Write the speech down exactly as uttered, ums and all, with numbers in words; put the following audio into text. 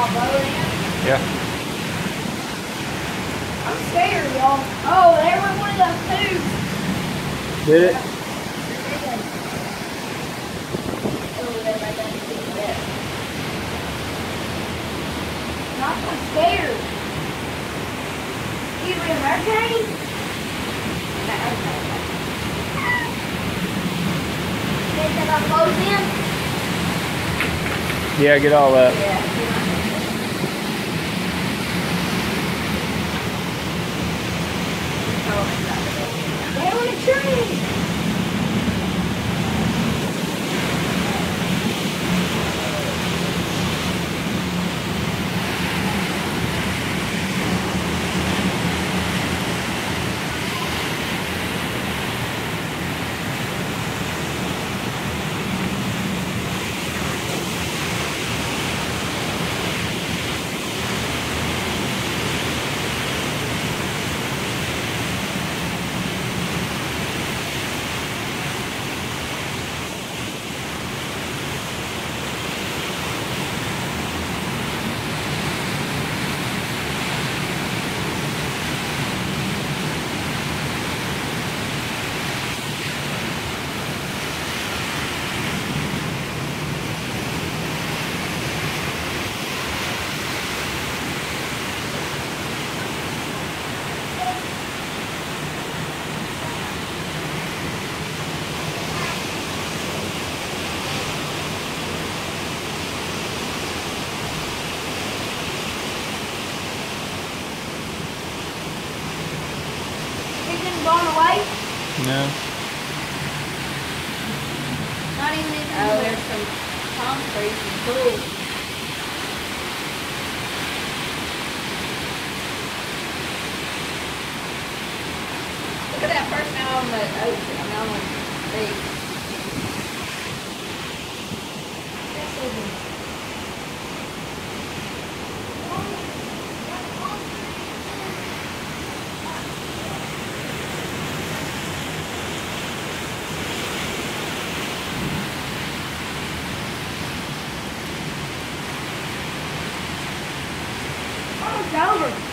Yeah. I'm scared, y'all. Oh, there went one of those tubes. Did it? I'm scared. You in a hurricane? Did I close in? Yeah, get all that. Yeah. They were in a tree. Gone away? No. Not even in Oh, there's some concrete and pool. Look at that person out on the ocean. I mean, on the beach. It's over.